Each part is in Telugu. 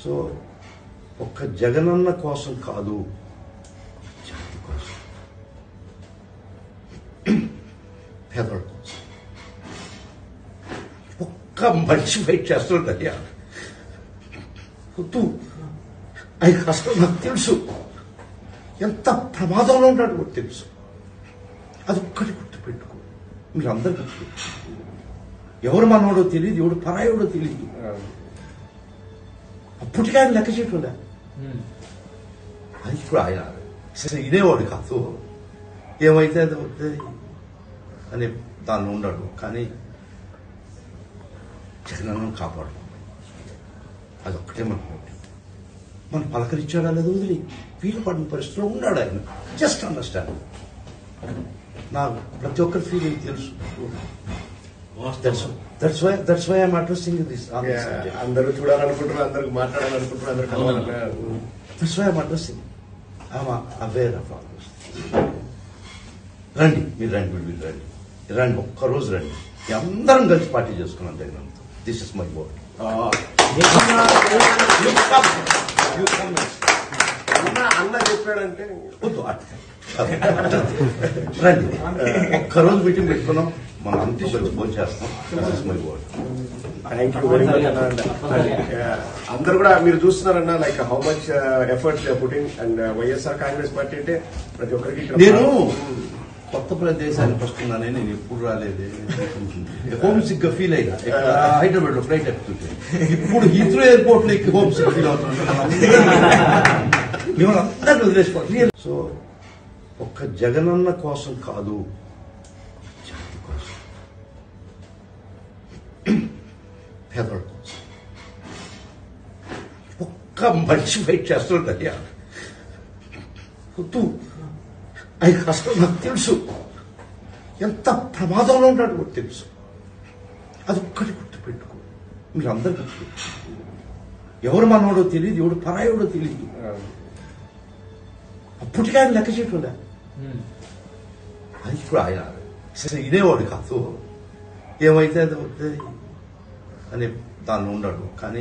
సో ఒక్క జగనన్న కోసం కాదు, జాతి కోసం, పేదల కోసం ఒక్క మనిషి ఫైట్ చేస్తుంటయ్యా. వద్దు, అసలు నాకు తెలుసు ఎంత ప్రమాదంలో ఉంటాడు కూడా తెలుసు. అదొక్కటి గుర్తుపెట్టుకో, మీరు అందరు గుర్తుపెట్టుకో. ఎవరు మనోడో తెలియదు, ఎవడు పరాయోడో తెలియదు. అప్పటికే ఆయన లెక్క చేయకుండా అది ఇప్పుడు ఆయన అసలు ఇదేవాడు కాదు. ఏమైతే అది అవుతుంది అని దానిలో ఉన్నాడు. కానీ జగనన్నను కాపాడు, అదొక్కటే మనకు. మనం పలకరించాడా లేదా వదిలి వీలు పడిన పరిస్థితిలో ఉన్నాడు ఆయన. Just understand. నాకు ప్రతి ఒక్కరి ఫీలింగ్ తెలుసు. That's why I'm addressing this. అందరూ చూడాలనుకుంటున్నారు, అందరికి మాట్లాడాలనుకుంటున్నారు, అందరు కలవాలన్నారు. That's why I'm addressing. I'm aware of all this. రండి, మీరు రండి, ఒక్కరోజు రండి, అందరం కలిసి పార్టీ చేసుకున్నాం జగన్తో. This is my word. అన్న చెప్పాడంటే రండి, ఒక్కరోజు మీటింగ్ పెట్టుకున్నాం, మనం అంతా కలిసి ఫోన్ చేస్తాం. My word. Thank you very much అన్న. అందరు కూడా మీరు చూస్తున్నారన్న like how much efforts putting and YSR Congress party అంటే ప్రతి ఒక్కరికి. నేను కొత్త ప్రదేశానికి వస్తున్నానని నేను ఎప్పుడు రాలేదు. హోమ్ సిక్ గా ఫీల్ అయినా హైదరాబాద్ లో ఫ్లైట్ ఎక్కుతుంటే, ఇప్పుడు హీత్రో ఎయిర్పోర్ట్ లో హోమ్ సిక్ ఫీల్ అవుతున్నాను. మిమ్మల్ని అందరినీ వదిలేసుకోవాలి. సో ఒక్క జగనన్న కోసం కాదు, జాతి కోసం, పేదల కోసం ఒక్క మనిషి ఫైట్ చేస్తుంటయ్యా. వద్దు, అసలు నాకు తెలుసు ఎంత ప్రమాదంలో ఉంటాడు కూడా తెలుసు. అదొక్కటి గుర్తుపెట్టుకో, మీరు అందరు గుర్తుపెట్టుకో. ఎవరు మనోడో తెలియదు, ఎవడు పరాయోడో తెలియదు. అప్పటికే ఆయన లెక్క చేయకుండా అది ఇప్పుడు ఆయన అసలు ఇదేవాడు కాదు. ఏమైతే అది అవుతుంది అని దానిలో ఉన్నాడు. కానీ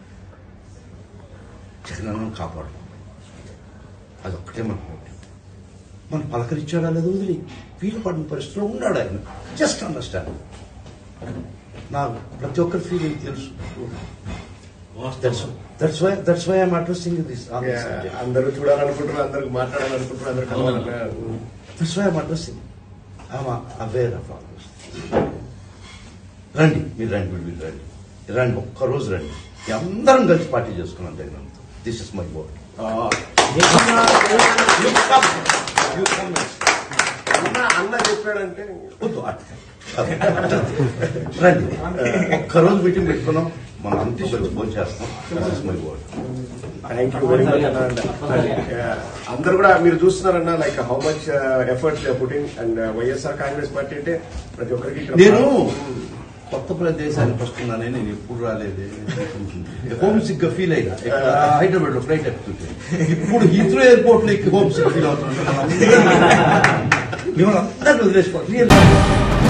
జగనన్నను కాపాడు, అదొక్కటే మనకు. మనం పలకరించాడా లేదా వదిలి వీలు పడిన పరిస్థితిలో ఉన్నాడు ఆయన. Just understand. నాకు ప్రతి ఒక్కరి ఫీలింగ్ తెలుసు. That's why I'm addressing this. అందరూ చూడాలనుకుంటున్నారు, అందరికి మాట్లాడాలనుకుంటున్నారు, అందరు కలవాలన్నారు. That's why I'm addressing. I'm aware of all this. రండి, మీరు రండి, ఒక్కరోజు రండి, అందరం కలిసి పార్టీ చేసుకున్నాం జగన్తో. This is my word. అన్న చెప్పాడంటే రండి, ఒక్కరోజు మీటింగ్ పెట్టుకున్నాం, మనం అంతా కలిసి ఫోన్ చేస్తాం. My word. Thank you very much అన్న. అందరు కూడా మీరు చూస్తున్నారన్న like how much efforts putting and YSR Congress party అంటే ప్రతి ఒక్కరికి. నేను కొత్త ప్రదేశానికి వస్తున్నానని నేను ఎప్పుడు రాలేదు. హోమ్ సిక్ గా ఫీల్ అయినా హైదరాబాద్ లో ఫ్లైట్ ఎక్కుతుంటే, ఇప్పుడు హీత్రో ఎయిర్పోర్ట్ లో హోమ్ సిక్ ఫీల్ అవుతున్నాను. మిమ్మల్ని అందరినీ వదిలేసుకోవాలి.